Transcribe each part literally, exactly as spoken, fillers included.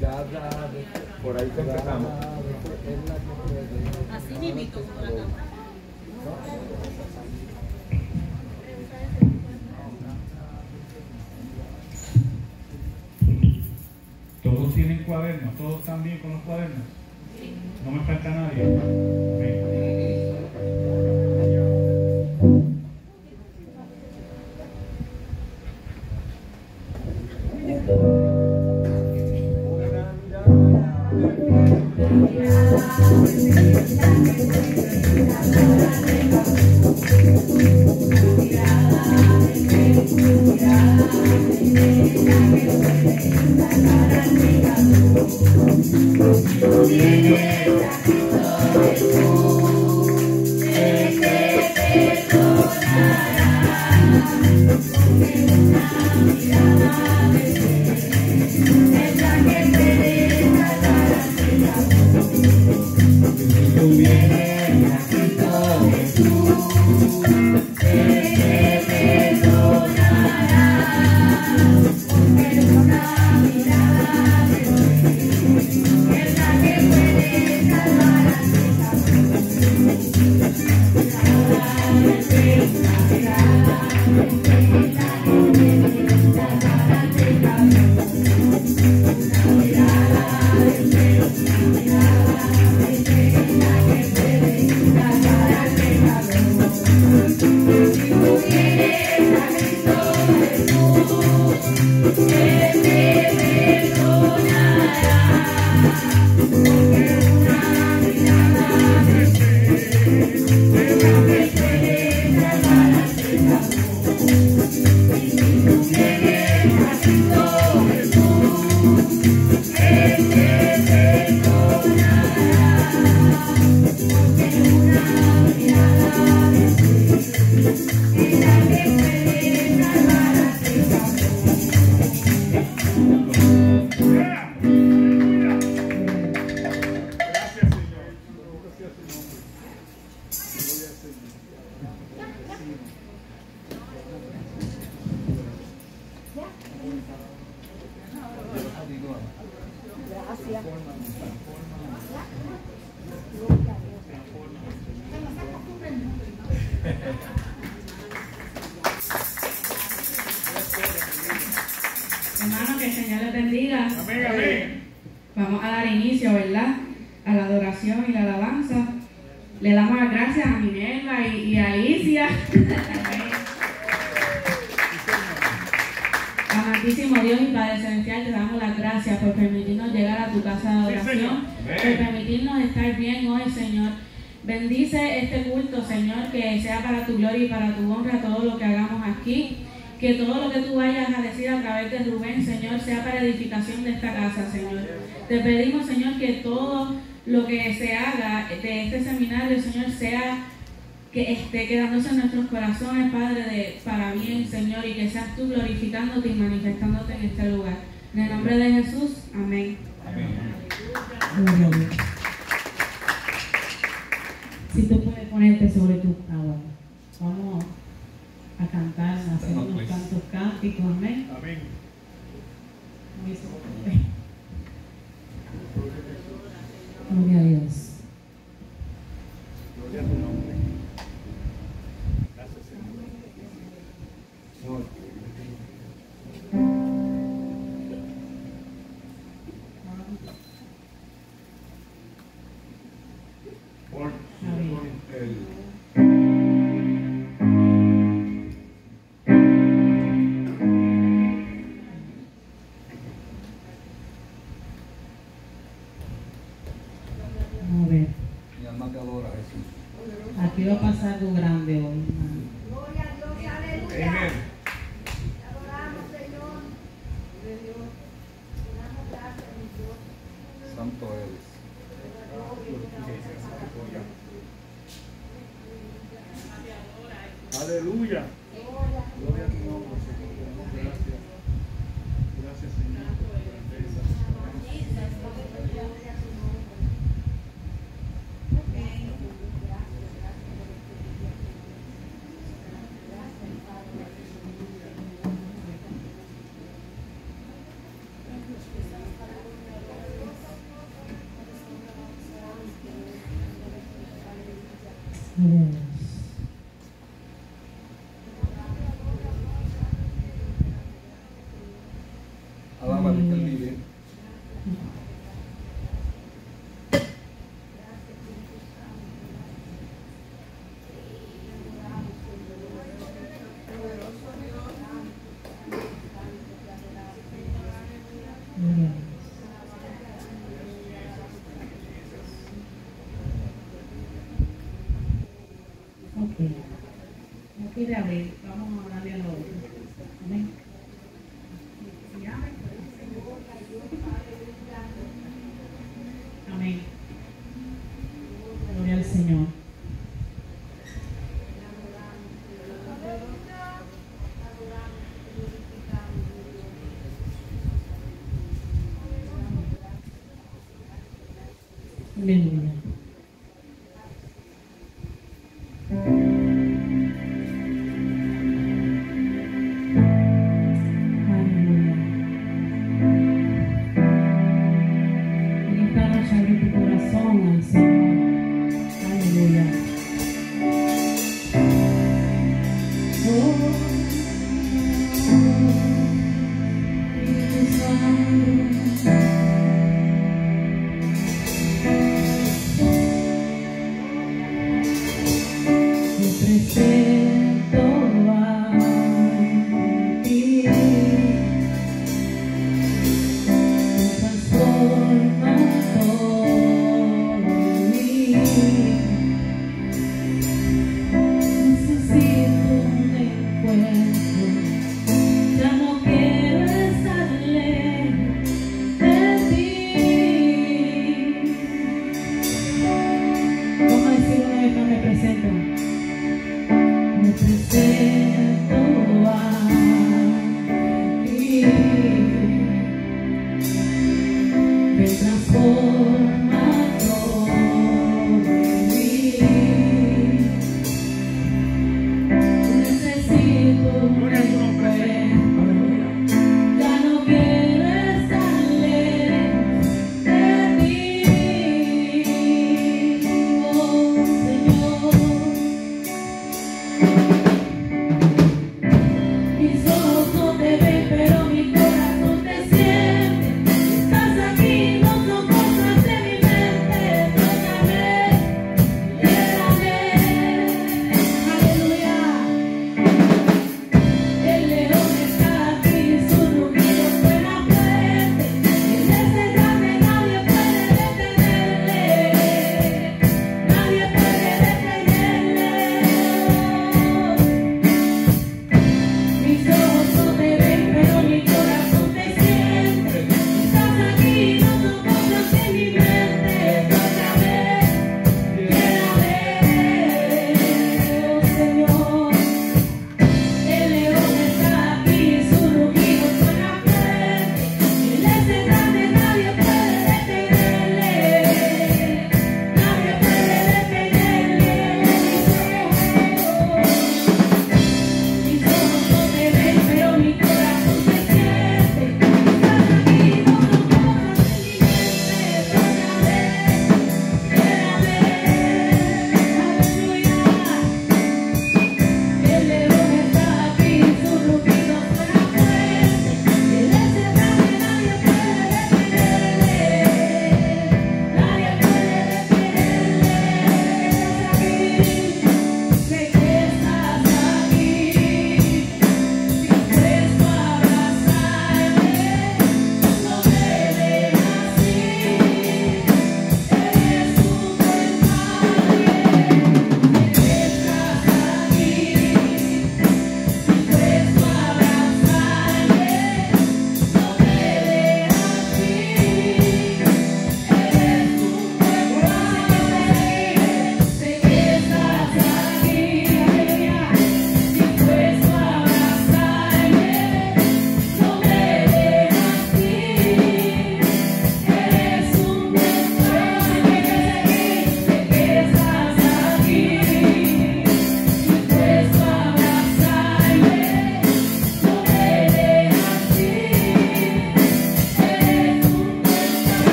Por ahí te empezamos. Así mismo como la cámara. Todos tienen cuadernos, todos están bien con los cuadernos. No me falta nadie. Amén. Hermanos, que el Señor les bendiga. Amén, amén. Vamos a dar inicio, ¿verdad?, a la adoración y la alabanza. Le damos las gracias a Minerva y, y a Alicia. Amantísimo Dios y Padre Celestial, te damos las gracias por permitirnos llegar a tu casa de adoración, por permitirnos estar bien hoy, Señor. Bendice este culto, Señor, que sea para tu gloria y para tu honra todo lo que hagamos aquí. Que todo lo que tú vayas a decir a través de Rubén, Señor, sea para edificación de esta casa, Señor. Te pedimos, Señor, que todo lo que se haga de este seminario, Señor, sea que esté quedándose en nuestros corazones, Padre, de, para bien, Señor, y que seas tú glorificándote y manifestándote en este lugar. En el nombre de Jesús, amén. Amén. Si tú puedes ponerte sobre tu agua, vamos a cantar, a hacer No, unos pues. cantos cánticos, amén. Amén. Muy suave. Gloria a Dios. Gloria a tu nombre. Gracias, Señor. Por el Vamos a ver. Mi alma te adora, Jesús. Aquí va a pasar algo grande hoy, hermano. Gloria a Dios, aleluya. Amén. Te adoramos, Señor. De Dios. Te damos gracias, mi Dios. Santo eres. Aleluya. Gloria a tu nombre, Señor. Te damos gracias. Gracias, Señor, por tu grandeza. Alábale que Él vive. Ok. No quiere abrir. Vamos a darle a lo otro. Amén. ¿Sí abre? Amén. Gloria al Señor. Aleluya. Aleluya. En esta noche abre tu corazón al Señor. Aleluya. Oh, Espíritu Santo.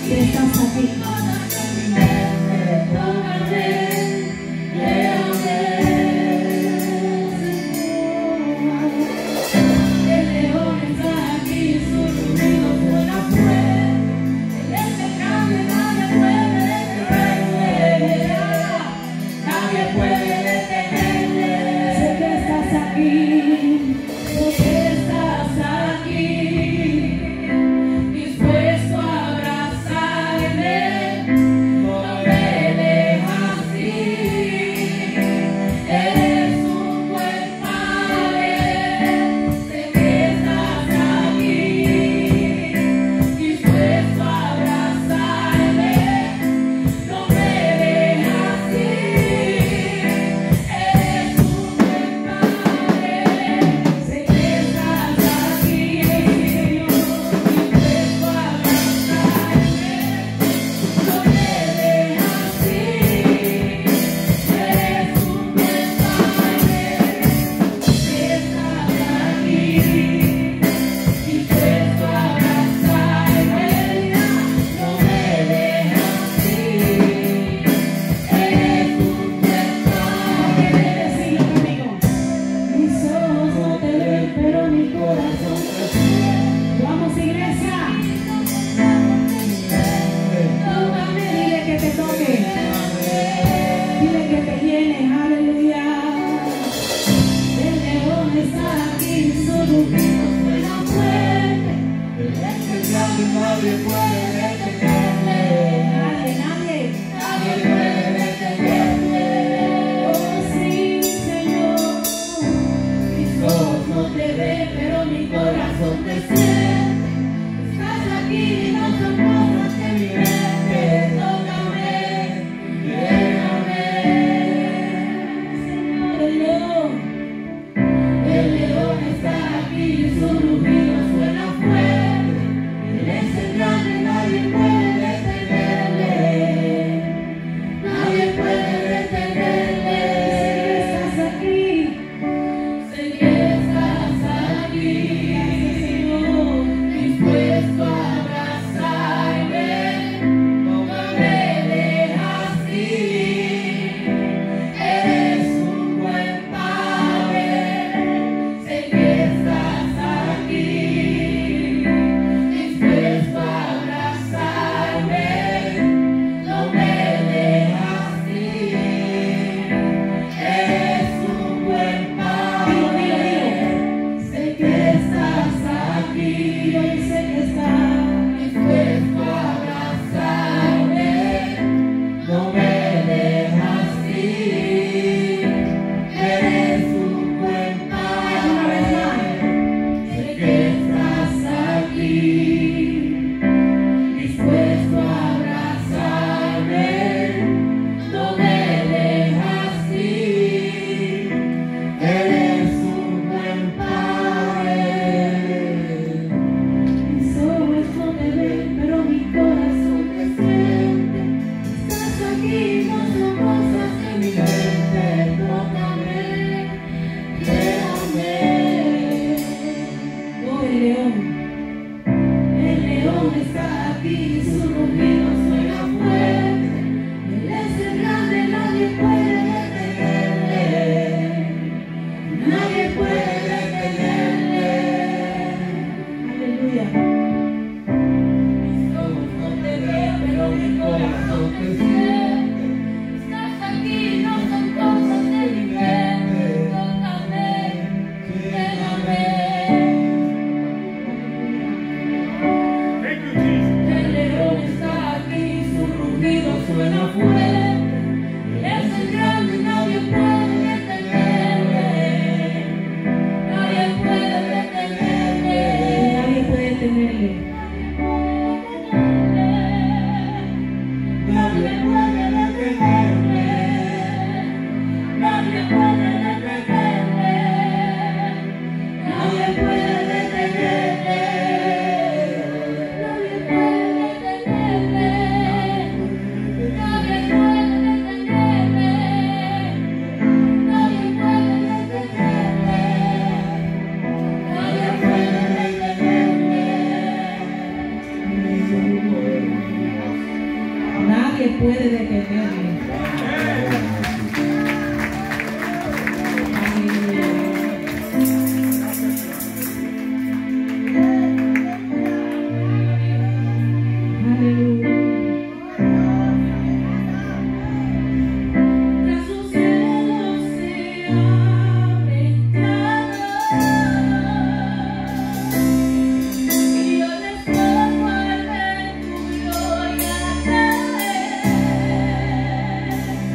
Nadie puede detenerlo. Gloria.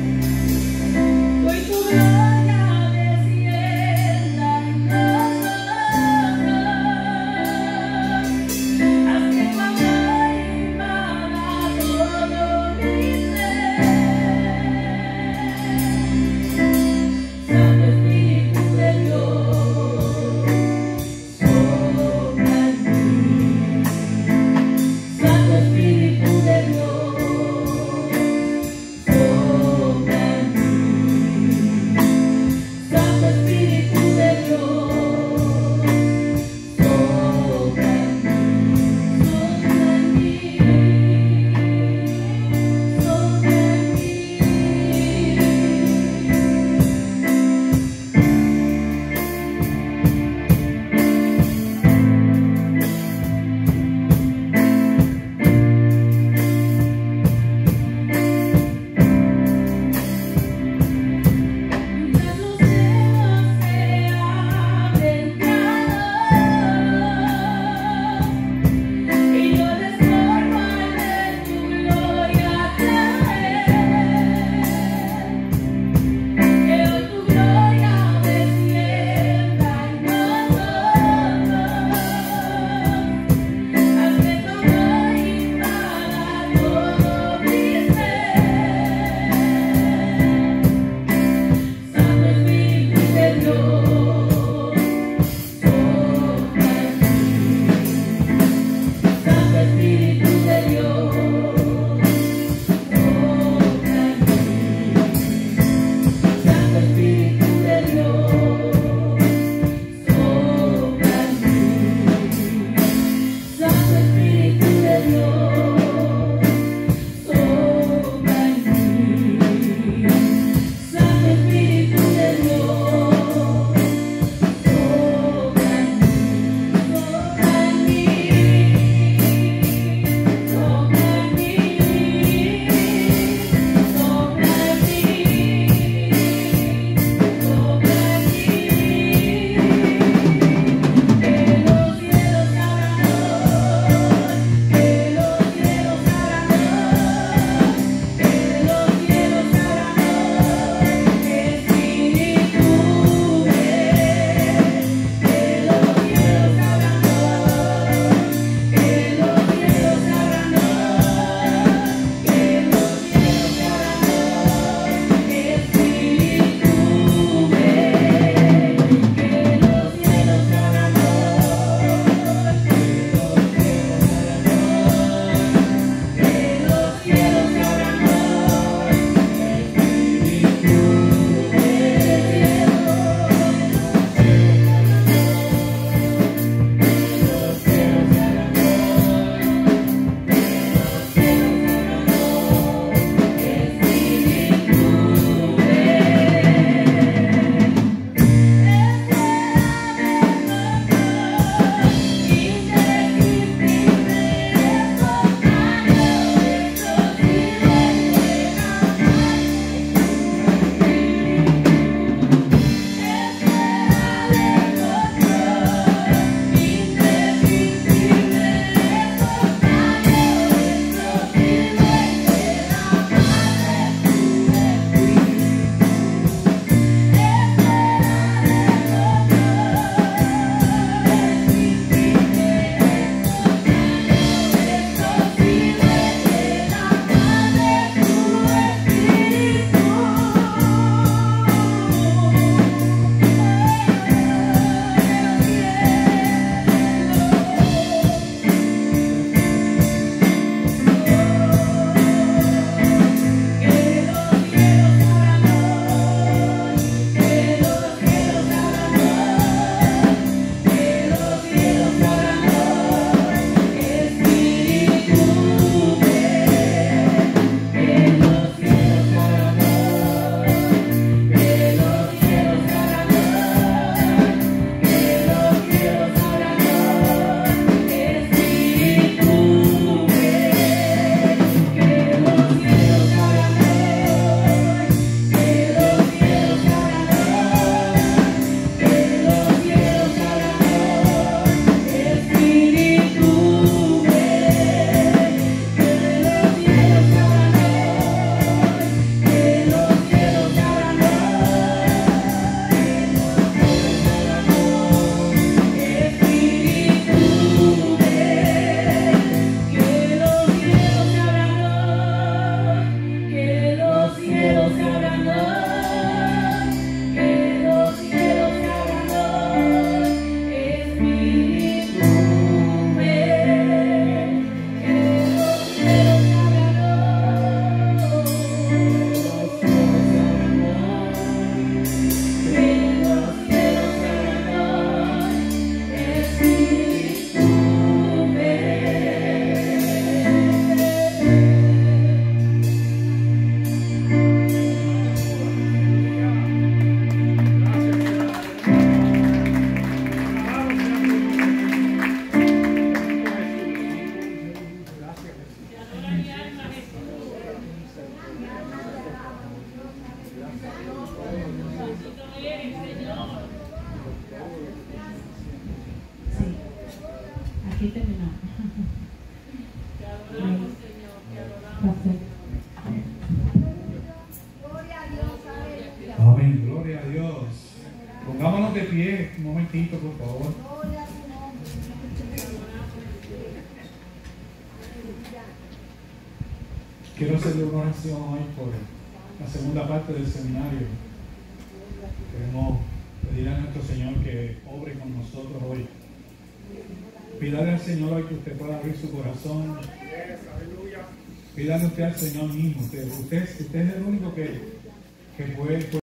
pastor. Gloria a Dios, aleluya. Amén, gloria a Dios. Pongámonos de pie un momentito, por favor. Gloria a tu nombre. Quiero hacerle una oración hoy por la segunda parte del seminario. Queremos pedirle a nuestro Señor que obre con nosotros hoy. Pídale al Señor hoy que usted pueda abrir su corazón. Pídale usted al Señor mismo. Usted, usted, usted es el único que, que puede.